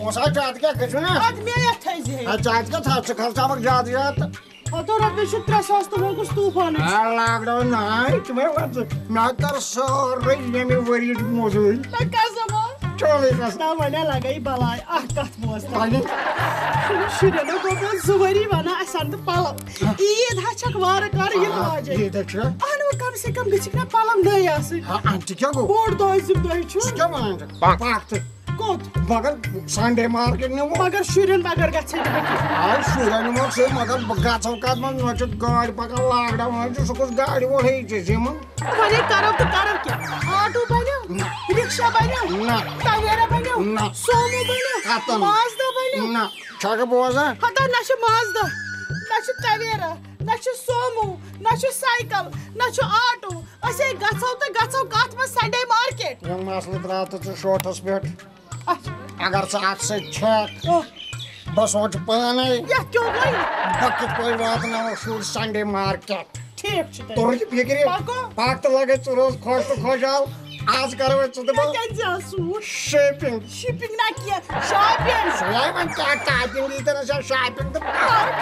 پونٛسہٕ ہا زیادٕ کیٛاہ گژھِو نا اَدٕ مےٚ یَتھ تھٲیزِ زیادٕ کیٛاہ تھاو ژٕ خرچاوکھ زیادٕ زیادٕ ہتو رۄپیہِ چھُ 300 تہٕ وۄنۍ گوٚژھ طوٗفانٕچ لاک ڈاوُن ناے تِمے وَژٕ مےٚ کٔر سورُے ییٚمہِ ؤرِیِچ موٚزوٗرۍ وۄنۍ کر زمان چورٕے گژھِ نہ وۄنۍ لگے بلاے اکھ کتھ بوز شُرٮ۪ن گوٚو مےٚ 2 ؤری وَنان اَسہِ اَن تہٕ پَلو عیٖد ہا چھکھ وارٕ کارٕ یِنہٕ واجیٚنۍ ییٚتہِ چھِ اہن وۄنۍ کم سے کم گٔژھِکھ نا پَلو نٔے آسٕنۍ اَتہِ کیٛاہ گوٚو بوٚڑ دۄہ زِم دۄہ چھُ ژٕ کیٛاہ وَنان ژٕ پَکھ تہٕ کوٚت مگر سنڈے مارکیٹ نِمو مگر شُرٮ۪ن بغٲر گژھِ آ شُرٮ۪ن نِمو سۭتۍ مگر بہٕ گژھو کتھ منٛز وۄنۍ چھُ گاڑِ پکان لاک ڈاوُن وۄنۍ چھُ سُہ کُس گاڑِ وول ہیٚیہِ ژےٚ یِمن وۄنۍ کرو تہٕ کرو کیٛاہ آٹوٗ بنیو رِکشا بنیو نہ تویرا بنیو نہ سومو بنیو ختم مازدا بنیو نہ چھکھٕ بوزان ہتا نہ چھُ مازدا نہ چھُ تویرا نہ چھُ سومو نہ چھُ سایکل نہ چھُ آٹوٗ أسۍ ہے گژھو تہٕ گژھو کتھ منٛز سنڈے مارکیٹ یِم مسلہٕ ترٛاو تہٕ ژٕ شوٹھس پٮ۪ٹھ اگر ژٕ اتھ سۭتۍ چھکھ بہٕ سونٛچہٕ پانے یتھ کیوں گٔے بہٕ کِتھ پٲٹھۍ واتناوو شُرۍ سنڈے مارکیٹ ٹھیٖک چھُ تُر چھِ فِکرِ پکھ تہٕ لگے ژٕ روز خۄش تہٕ خۄشحال آز کرو ژٕ تہٕ بہٕ سوٗٹ شاپِنگ شِپِنگ نہ کینٛہہ شاپِنگ سُے وۄنۍ کیٛاہ ٹایپِنگ یی تہٕ چھےٚ شاپِنگ تہٕ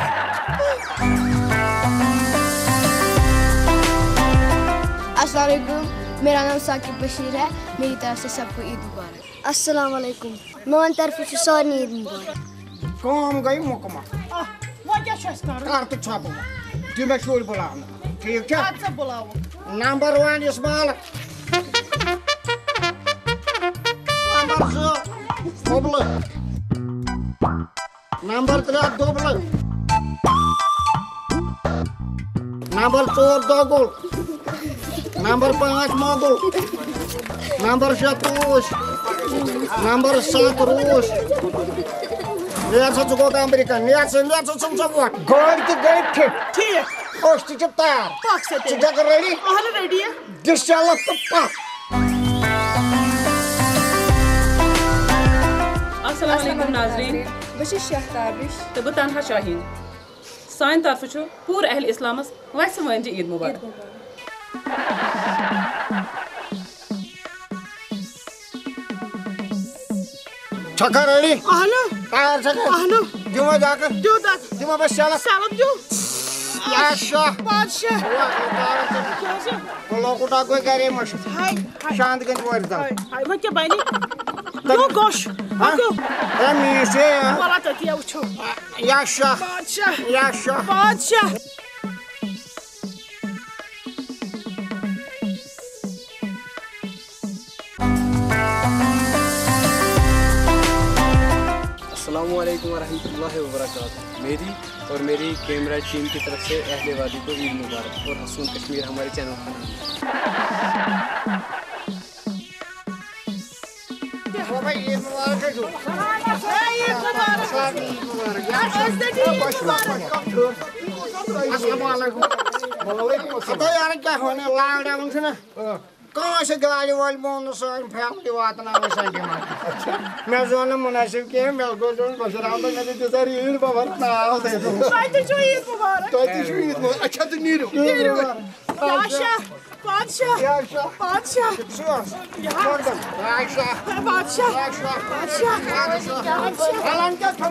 السلام علیکم میرا نام ثاقب بشیر ہے میری طرف سے سب کو عید مبارک السلام علیکم میٛانہِ طرفہٕ چھُ سارنٕے عید مبارک کٲم گٔے مُکمل وۄنۍ کیٛاہ چھُ اَسہِ کَرُن کر تہٕ چھۄپہٕ وۄنۍ دِ مےٚ شُرۍ بُلاونہٕ ٹھیٖک چھا ژٕ بُلاوُکھ نمبر 1 اِسمال نمبر 2 دُبلہٕ نمبر 3 دُبلہٕ نمبر 4 دوگُل نمبر 5 موگُل نمبر 6 توٗش نمبر 7 روٗش نیرٕ سا ژٕ گوٚکھ امریکہ نیرٕ ژٕ ژھٕن سا وۄٹھ گٲڑۍ تہِ گٔے فِٹ ٹھیٖک أسۍ تہِ چھِ تیار پکھ سا ژٕ چھکھ ریڈی اہن ریڈی دِس چلت تہٕ پکھ السلام علیکم ناظریٖن بہٕ چھَس شاہ تابِش تہٕ بہٕ تنہا شاہیٖن سانہِ طرفہٕ چھُ پوٗرٕ اہلِ اِسلامس وَسہِ وٲنجہِ عیٖد مُبارک چھکھا ریڈی اہن تیار چھکھا اہن دِمو دَکہٕ دیُت اکھ دِمو بہٕ سیلَس سَلب دیُت یا شاہ بادشاہ بہٕ لۄکُٹ اکھ گوٚو گرے مٔشِتھ شانٛد گٔے وٲرۍ دَب وۄنۍ کیٛاہ بَنہِ دیو گوش اے میٖٹھ چھے وَلہ تٔتی وٕچھو یا شاہ بادشاہ یا شاہ بادشاہ السلام علیکم ورحمۃ اللہ وبرکاتہ میری اور میری کیمرہ ٹیم کی طرف سے اہل وادی کو عید مبارک اور حسون کشمیر ہمارے چینل کا لاک ڈاوُن چھُنہ کٲنٛسہِ گاڑِ وٲلۍ مون نہٕ سٲنۍ فیملی واتناوٕنۍ سنڈے مارکیٹ مےٚ زون نہٕ مُنٲسِب کینٛہہ مےٚ گوٚو زون بشیٖر احمد مےٚ دوٚپ تیٖژاہ ریٖڈ بہٕ بھرٕ ناو تۄہہِ تۄہہِ تہِ چھو عیٖد مُبارک تۄہہِ تہِ چھُو عیٖد مُبارک اچھا تہٕ نیٖرِو بادشاہ بادشاہ یا شاہ بادشاہ بادشاہ بادشاہ بادشاہ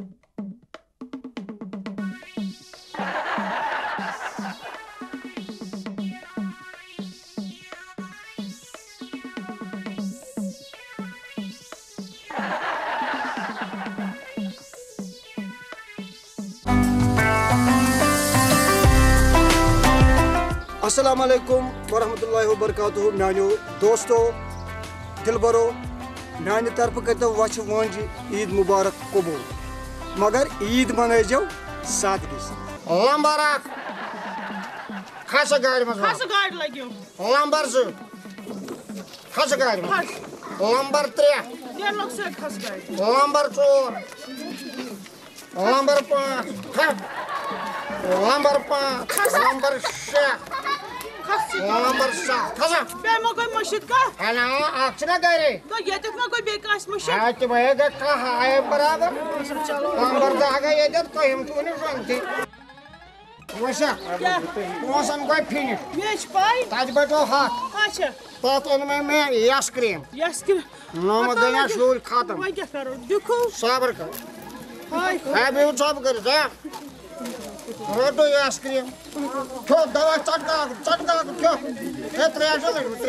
السلام علیکم ورحمۃ اللہ وبرکاتہ میانیو دوستو دل برو میانہِ طرفہٕ کٔرتو وچھِ وانجہِ عید مبارک قبوٗل مگر عید منٲیزیو سادگی سان لمبر اکھ کھسا گاڑِ منٛز گاڑِ لٔگِو لمبر 2 کھسا گاڑِ منٛز لمبر 3 نیرنُک سۭتۍ کھس گاڑِ لمبر 4 لمبر 5 کھس لمبر 5 لمبر 6 لمبر 7 کھسا بیٚیہِ ما گٔے مٔشِد کانٛہہ نا اکھ چھُنہ گرے ییٚتیُک ما گوٚو بیٚیہِ کٲنٛسہِ مٔشِد اَتہِ تِمے گٔے کانٛہہ آیے برابر لمبر 2 گٔے ییٚتٮ۪تھ کٔہِم چھُ نہٕ زَنتھٕے وشا پونسن گوٚو فِنِش مےٚ چھِ پاے تَتہِ بَچو ہَتھ اچھا تَتھ اوٚن مےٚ یَس کرٛیٖم یس کہِ نومہٕ گٔے مےٚ شُرۍ ختم وۄنۍ کیٛاہ کَرو دِکھو صبر کر ہاے ہے بِہِو ژۄپ کٔرِتھ ہے رٔٹو یَس کرٛیٖم کھیوٚو دوا ژٹکاکھ کھیوٚو ہے ترٛیش لٔجمٕژ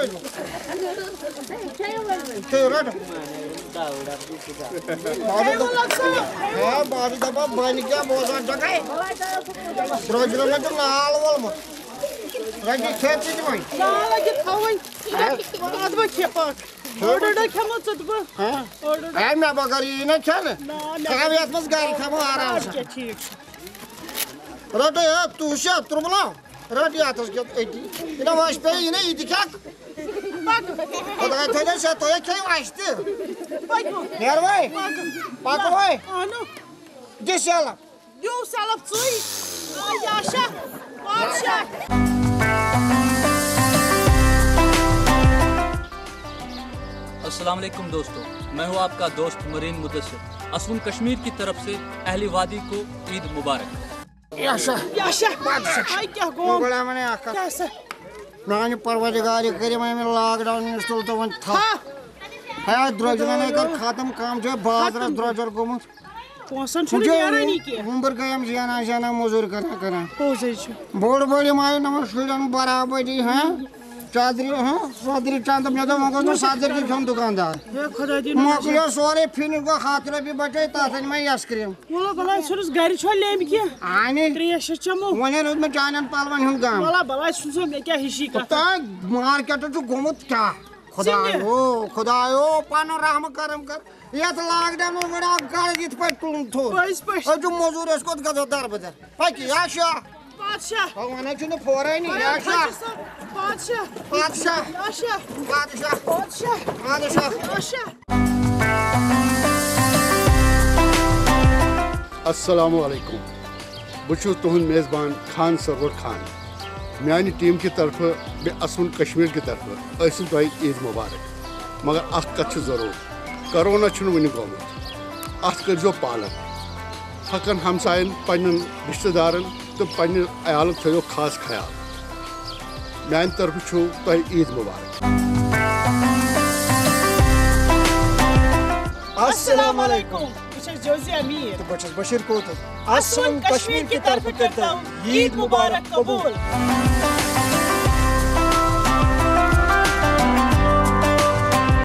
کھیٚیِو رَٹ ہے بابی دپان بَنہِ کیٛاہ بوزان چھَکھے درٛوجرَن مےٚ چھُ نال وولمُت رَٹہِ کھٮ۪تھ ژٕ تہِ وۄنۍ نال لٔگِتھ تھاوٕنۍ اَدٕ بہٕ کھےٚ پَتھ اوٚڑ کھٮ۪مو ژٕ تہٕ بہٕ ہے مےٚ بغٲر یی نہ کھٮ۪نہٕ تھاو یَتھ منٛز گرِ کھٮ۪مو آرام سان کیٛاہ ٹھیٖک چھُ رَٹو ہے تُہُشا تُرمُلاو رَٹ یَتَس کھٮ۪تھ أتی یہِ نہ وَش پیٚیہِ یہِ نہ یہِ تہِ کھٮ۪کھ خۄداے تھٲینو ژےٚ تُہۍ کھیٚیِو اَسہِ تہِ نیر وَے پَکہٕ وَے اَنو دِ سیلَپ دیو سیلف ژٕے آشا بادشاہ السلام علیکم دوستو، میں ہوں آپ کا دوست مرین مدثر۔ اسون کشمیر کی طرف سے اہل وادی کو عید مبارک۔ یاشا یاشا آی کیٛاہ گوٚو گۄڈٕ وَنے اکھ کَتھ کیٛاہ سا میانہِ پروردگارِ کٔرِم اَمہِ لاک ڈاوُن نِش تُل تہٕ وۄنۍ تھَپھ ہے درٛوجرَنے کٔر ختم کَم چھُ بازرَس درٛوجر گوٚمُت پونٛسَن چھُنہٕ نیرٲنی کینٛہہ وُمبٕر گٔیَم زینان موٚزوٗرۍ کران پوٚزٕے چھُ بوٚڑ بٔڑِم آیہِ نہٕ وۄنۍ شُرٮ۪ن برابٔدی چادرِ صدرِ چنٛدٕ مےٚ دوٚپ وۄنۍ گوٚژھ نہٕ صدٕر تہِ کھیوٚن دُکاندار ہے خۄدا دِیِن مۄکلیو سورُے فِنِش گوٚو 100 رۄپیہِ بَچے تَتھ أنۍ مےٚ یَس کرٛیٖم وَلہ بَلاے ژھٕنُس گَرِ چھوا لیٚمبۍ کینٛہہ اَنہِ ترٛیش چَمو وۄنۍ روٗد مےٚ چانٮ۪ن پَلوَن ہُنٛد غم وَلہ بَلاے ژھٕنسو مےٚ کیٛاہ ہِشی کَتھ تانۍ مارکیٹَس چھُ گوٚمُت کیٛاہ خۄدایو پَنُن رحمہٕ کرم کر یَتھ لاک ڈاوُن وٕڑ آو گرٕ یِتھ پٲٹھۍ تُلُن تھوٚد پٔزۍ پٲٹھۍ أسۍ چھُ موٚزوٗر أسۍ کوٚت گژھو دَربٕدر پَکہِ یاشا بادشاہ وَنان چھُنہٕ فورٲنی یاشا بادشاہ بادشاہ آشا بادشاہ بادشاہ بادشاہ آشا السلام علیکم بہٕ چھُس تُہُنٛد میزبان خان سرور خان میانہِ ٹیٖم کہِ طرفہٕ بیٚیہِ اسوُن کشمیٖر کہِ طرفہٕ ٲسِو تۄہہِ عیٖد مُبارک مگر اکھ کتھ چھِ ضروٗر کرونا چھُنہٕ وُنہِ گوٚمُت اتھ کٔرۍزیو پالن حقن ہمساین پننٮ۪ن رشتہٕ دارن تہٕ پننہِ عیالُک تھٲیِو خاص خیال میانہِ طرفہٕ چھُو تۄہہِ عیٖد مُبارک السلام علیکم بہٕ چھَس جوزی امیٖر تہٕ بہٕ چھُس بشیٖر کوتُر اسوُن کشمیٖر کہِ طرفہٕ کٔرۍتو عیٖد مُبارک قبوٗل